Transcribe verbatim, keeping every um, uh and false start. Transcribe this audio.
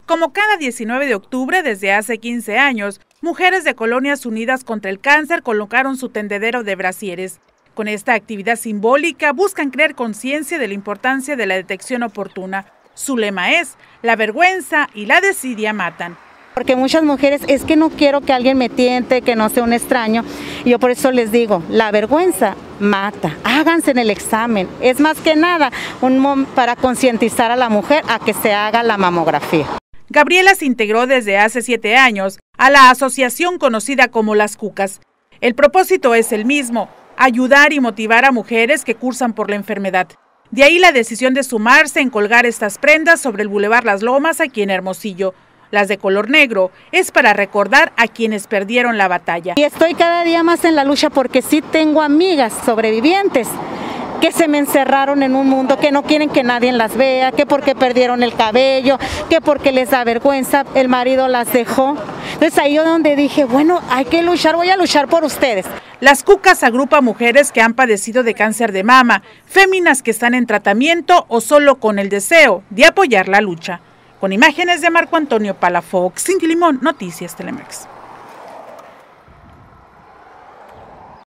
Como cada diecinueve de octubre desde hace quince años, mujeres de Colonias Unidas contra el Cáncer colocaron su tendedero de brasieres. Con esta actividad simbólica buscan crear conciencia de la importancia de la detección oportuna. Su lema es: la vergüenza y la desidia matan. Porque muchas mujeres, es que no quiero que alguien me tiente, que no sea un extraño. Y yo por eso les digo, la vergüenza mata. Háganse en el examen. Es más que nada un para concientizar a la mujer a que se haga la mamografía. Gabriela se integró desde hace siete años a la asociación conocida como Las Cucas. El propósito es el mismo: ayudar y motivar a mujeres que cursan por la enfermedad. De ahí la decisión de sumarse en colgar estas prendas sobre el Boulevard Las Lomas aquí en Hermosillo. Las de color negro es para recordar a quienes perdieron la batalla. Y estoy cada día más en la lucha porque sí tengo amigas sobrevivientes que se me encerraron en un mundo, que no quieren que nadie las vea, que porque perdieron el cabello, que porque les da vergüenza, el marido las dejó. Entonces ahí yo donde dije, bueno, hay que luchar, voy a luchar por ustedes. Las Cucas agrupa mujeres que han padecido de cáncer de mama, féminas que están en tratamiento o solo con el deseo de apoyar la lucha. Con imágenes de Marco Antonio Palafox, Cindy Limón, Noticias Telemex.